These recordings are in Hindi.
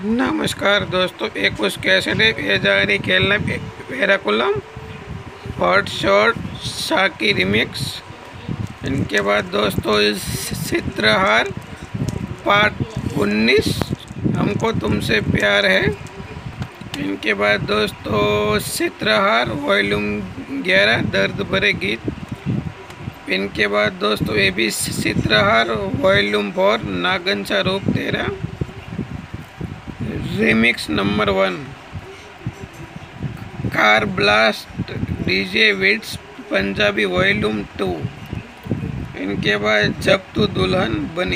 नमस्कार दोस्तों, एक उस कैसेट है बेजारी खेलना वेराकुलम हॉट शॉट शाकी रिमिक्स। इनके बाद दोस्तों इस चित्रहार पार्ट 19 हमको तुमसे प्यार है। इनके बाद दोस्तों चित्रहार वॉल्यूम 11 दर्द भरे गीत। इनके बाद दोस्तों ये भी चित्रहार वॉल्यूम 4 नागन सा रूप तेरा remix number 1 car blast DJ विट्स पंजाबी वॉल्यूम 2। इनके बाद जब तू दुल्हन बनी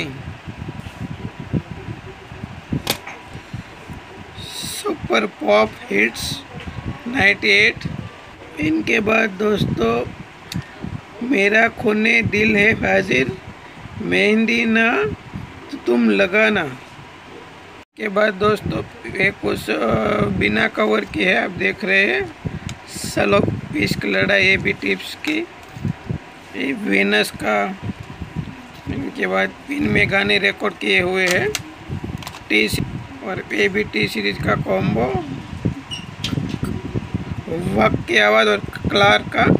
सुपर पॉप हिट्स 98। इनके बाद दोस्तों मेरा खूने दिल है हाजिर मेहंदी ना तुम लगाना के बाद दोस्तों एक उस बिना कवर की है, आप देख रहे हैं सलोक इश्क लड़ाई ये भी टिप्स की ये वेनस का। इनके बाद इनमें गाने रिकॉर्ड किए हुए हैं टी और ये भी टी सीरीज का कॉम्बो वक्त की आवाज़ और क्लार्क का।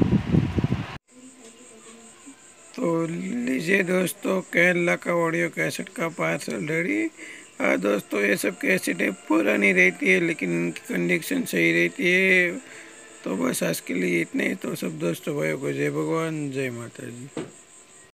तो लीजिए दोस्तों केरला का ऑडियो कैसेट का पार्सल रेडी। हाँ दोस्तों, ये सब कैसेटें पुरानी रहती है लेकिन इनकी कंडीशन सही रहती है। तो बस आज के लिए इतने ही। तो सब दोस्तों भाइयों को जय भगवान, जय माता जी।